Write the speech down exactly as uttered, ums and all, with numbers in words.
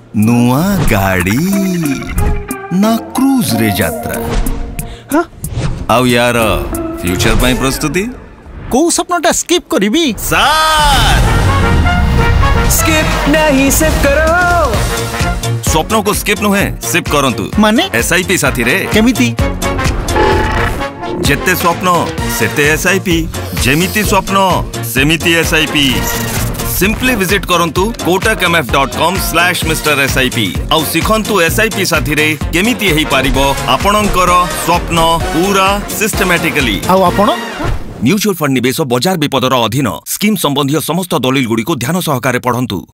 नुआ गाड़ी ना क्रूज रे यात्रा हाँ? आउ यार फ्यूचर पाई प्रस्तुति को सपनटा स्किप करिबी सर स्किप नहीं सिप करो स्वप्नों को स्किप नुहे सिप करंतु माने एसआईपी साथी रे केमिति जेते स्वप्न सेते एसआईपी जेमिति स्वप्न सेमिति एसआईपी सिंपली विजिट करंतु kotakmf dot com slash mister sip आउ सिखंतु एसआईपी साथी रे केमिति हेई पारिबो आपणकर स्वप्न पूरा सिस्टमैटिकली आउ आपण म्यूचुअल फंड निवेश बाजार विपदर अधीन स्कीम संबंधी समस्त दलील गुडी को ध्यान सहकारे पढ़ंतु।